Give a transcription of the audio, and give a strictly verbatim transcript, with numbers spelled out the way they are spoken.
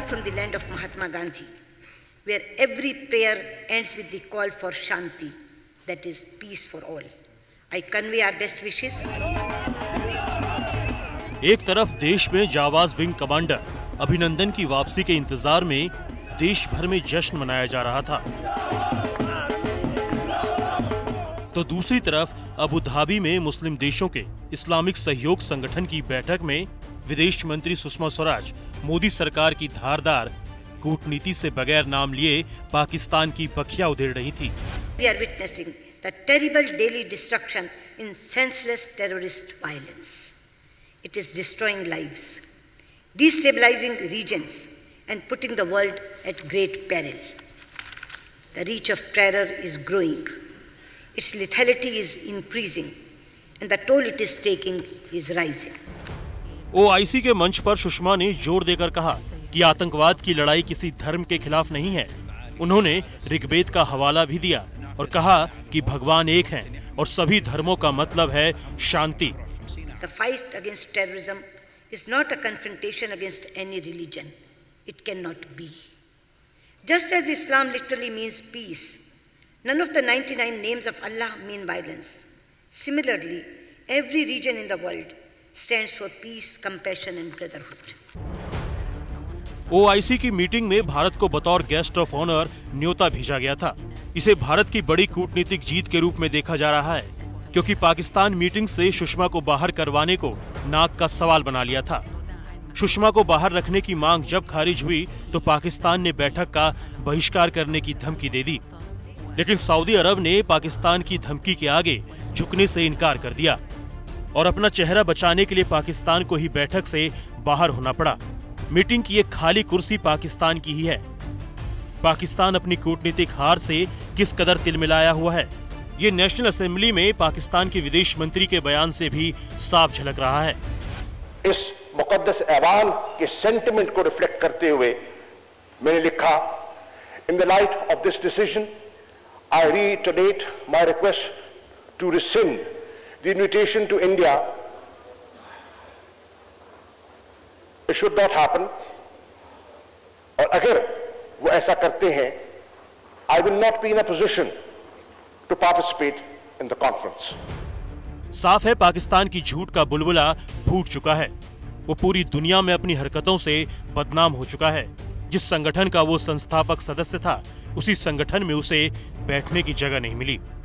from the land of Mahatma Gandhi, where every prayer ends with the call for Shanti, that is peace for all. I convey our best wishes. एक तरफ देश में जाबाज wing commander अभिनंदन की वापसी के इंतजार में देश भर में जश्न मनाया जा रहा था, तो दूसरी तरफ अबू धाबी में मुस्लिम देशों के इस्लामिक सहयोग संगठन की बैठक में विदेश मंत्री सुषमा स्वराज मोदी सरकार की धारदार कूटनीति से बगैर नाम लिए पाकिस्तान की बखिया उधेड़ रही थी। We are witnessing the terrible daily destruction in senseless terrorist violence. It is destroying lives, destabilizing regions, and putting the world at great peril. The reach of terror is growing, its lethality is increasing, and the toll it is taking is rising. ओ आई सी के मंच पर सुषमा ने जोर देकर कहा कि आतंकवाद की लड़ाई किसी धर्म के खिलाफ नहीं है। उन्होंने ऋग्वेद का हवाला भी दिया और कहा कि भगवान एक हैं और सभी धर्मों का मतलब है शांति। The fight against terrorism is not a confrontation against any religion. It cannot be. Just as Islam literally means peace, none of the ninety-nine names of Allah mean violence. Similarly, every region in the world stands for peace, compassion and brotherhood. ओ आई सी की meeting में भारत को बतौर guest of honour न्योता भेजा गया था। इसे भारत की बड़ी कूटनीतिक जीत के रूप में देखा जा रहा है, क्योंकि पाकिस्तान मीटिंग से सुषमा को बाहर करवाने को नाक का सवाल बना लिया था। सुषमा को बाहर रखने की मांग जब खारिज हुई तो पाकिस्तान ने बैठक का बहिष्कार करने की धमकी दे दी, लेकिन सऊदी अरब ने पाकिस्तान की धमकी के आगे झुकने से इनकार कर दिया और अपना चेहरा बचाने के लिए पाकिस्तान को ही बैठक से बाहर होना पड़ा। मीटिंग की एक खाली कुर्सी पाकिस्तान की ही है। पाकिस्तान अपनी कूटनीतिक हार से किस कदर तिलमिलाया हुआ है, ये नेशनल असेंबली में पाकिस्तान के विदेश मंत्री के बयान से भी साफ झलक रहा है। इस मुकद्दस ऐवान के सेंटिमेंट को रिफ्लेक्ट करते हुए मैंने लिखा, in the light of this decision I reiterate my request to rescind the invitation to India. It should not happen, और अगर वो ऐसा करते हैं, I will not be in a position to participate in the conference. साफ है पाकिस्तान की झूठ का बुलबुला फूट चुका है। वो पूरी दुनिया में अपनी हरकतों से बदनाम हो चुका है। जिस संगठन का वो संस्थापक सदस्य था, उसी संगठन में उसे बैठने की जगह नहीं मिली।